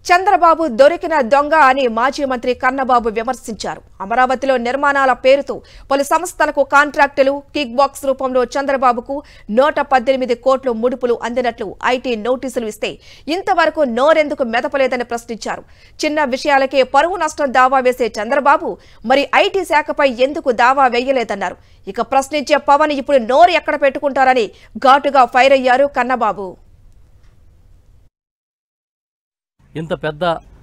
చంద్రబాబు దొరికిన దొంగ అని మాజీ మంత్రి కన్నబాబు విమర్శించారు. అమరావతిలో నిర్మాణాల పేరుతో పలు సంస్థలకు కాంట్రాక్టులు, కిక్ బాక్స్ రూపంలో చంద్రబాబుకు 118 కోట్ల ముడుపులు అందినట్లు ఐటీ నోటీసులు ఇస్తే ఇంతవరకు నోరెందుకు మెదపలేదని ప్రశ్నించారు. చిన్న విషయాలకే పరువు నష్టం దావా వేసే చంద్రబాబు మరి ఐటీ శాఖపై ఎందుకు దావా వేయలేదన్నారు. ఇక ప్రశ్నించే పవన్ ఇప్పుడు నోరు ఎక్కడ పెట్టుకుంటారని ఘాటుగా ఫైర్ అయ్యారు కన్నబాబు. ఇంత పెద్ద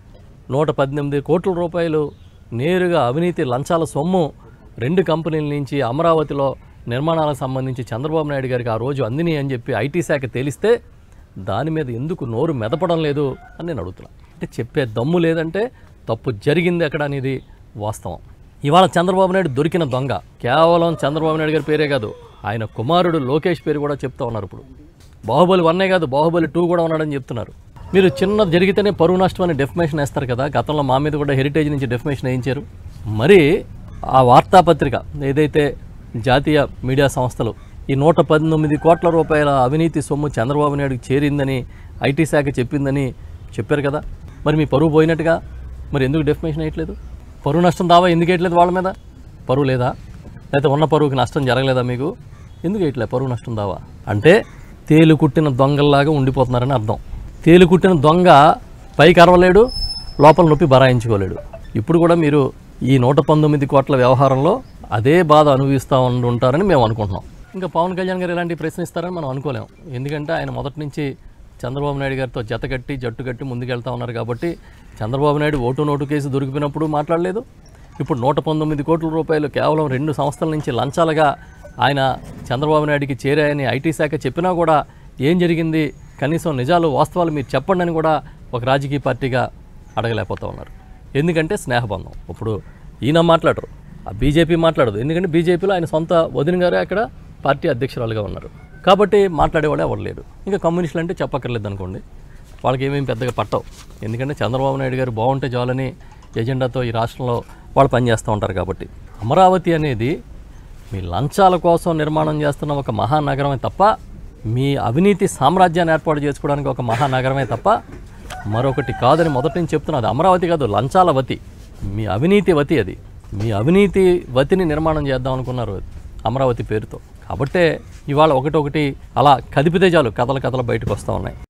118 కోట్ల రూపాయలు నేరుగా అవినీతి లంచాల సొమ్ము 2 కంపెనీల నుంచి అమరావతిలో నిర్మాణాలకు సంబంధించి చంద్రబాబు నాయుడు గారికి ఆ రోజు అందిని అని చెప్పి ఐటీ శాఖ తేలిస్తే దాని మీద ఎందుకు నోరు మెదపడం లేదు అని నేను అడుగుతున్నాను. అంటే చెప్పే దమ్ము లేదంటే తప్పు జరిగింది ఎక్కడ అనేది వాస్తవం. ఇవాళ చంద్రబాబు నాయుడు దొరికిన దొంగ కేవలం చంద్రబాబు నాయుడు గారి పేరే కాదు, ఆయన కుమారుడు లోకేష్ పేరు కూడా చెప్తా ఉన్నారు. ఇప్పుడు బాహుబలి 1 కాదు, బాహుబలి 2 కూడా ఉన్నాడని చెప్తున్నారు. మీరు చిన్న జరిగితేనే పరువు నష్టం అని డెఫిమేషన్ వేస్తారు కదా, గతంలో మా మీద కూడా హెరిటేజ్ నుంచి డెఫిమేషన్ వేయించారు. మరి ఆ వార్తాపత్రిక ఏదైతే జాతీయ మీడియా సంస్థలు ఈ 119 కోట్ల రూపాయల అవినీతి సొమ్ము చంద్రబాబు నాయుడుకి చేరిందని ఐటీ శాఖ చెప్పిందని చెప్పారు కదా, మరి మీ పరువు పోయినట్టుగా మరి ఎందుకు డెఫిమేషన్ వేయట్లేదు? పరువు నష్టం దావా ఎందుకు వేయట్లేదు? వాళ్ళ మీద పరువు లేదా? లేకపోతే ఉన్న పరువుకి నష్టం జరగలేదా? మీకు ఎందుకు వేయట్లేదు పరువు నష్టం దావా? అంటే తేలు కుట్టిన దొంగల్లాగా ఉండిపోతున్నారని అర్థం. తేలు కుట్టిన దొంగ పైకి అరవలేడు, లోపల నొప్పి బరాయించుకోలేడు. ఇప్పుడు కూడా మీరు ఈ 119 కోట్ల వ్యవహారంలో అదే బాధ అనుభవిస్తూ ఉంటారని మేము అనుకుంటున్నాం. ఇంకా పవన్ కళ్యాణ్ గారు ఇలాంటి ప్రశ్నిస్తారని మనం అనుకోలేము. ఎందుకంటే ఆయన మొదటి నుంచి చంద్రబాబు నాయుడు గారితో జట్టు కట్టి ముందుకెళ్తా ఉన్నారు కాబట్టి చంద్రబాబు నాయుడు ఓటు కేసు దొరికిపోయినప్పుడు మాట్లాడలేదు. ఇప్పుడు 119 కోట్ల రూపాయలు కేవలం 2 సంస్థల నుంచి లంచాలుగా ఆయన చంద్రబాబు నాయుడికి చేరాయని ఐటీ శాఖ చెప్పినా కూడా ఏం జరిగింది, కనీసం నిజాలు వాస్తవాలు మీరు చెప్పండి అని కూడా ఒక రాజకీయ పార్టీగా అడగలేకపోతూ ఉన్నారు. ఎందుకంటే స్నేహబంధం. ఇప్పుడు ఈయన మాట్లాడరు, ఆ బీజేపీ మాట్లాడదు. ఎందుకంటే బీజేపీలో ఆయన సొంత వదిన గారే అక్కడ పార్టీ అధ్యక్షురాలుగా ఉన్నారు కాబట్టి మాట్లాడేవాడే ఎవరు లేరు. ఇంకా కమ్యూనిస్టులు అంటే చెప్పక్కర్లేదు అనుకోండి, వాళ్ళకి ఏమేమి పెద్దగా పట్టవు. ఎందుకంటే చంద్రబాబు నాయుడు గారు బాగుంటే చాలని ఎజెండాతో ఈ రాష్ట్రంలో వాళ్ళు పనిచేస్తూ ఉంటారు. కాబట్టి అమరావతి అనేది మీ లంచాల కోసం నిర్మాణం చేస్తున్న ఒక మహానగరమే తప్ప, మీ అవినీతి సామ్రాజ్యాన్ని ఏర్పాటు చేసుకోవడానికి ఒక మహానగరమే తప్ప మరొకటి కాదని మొదటి నుంచి చెప్తున్నది. అమరావతి కాదు, లంచాల వతి, మీ అవినీతి వతి. అది మీ అవినీతి వతిని నిర్మాణం చేద్దాం అనుకున్నారు అమరావతి పేరుతో. కాబట్టే ఇవాళ ఒకటి అలా కదిపితే చాలు కథలు బయటకు వస్తూ ఉన్నాయి.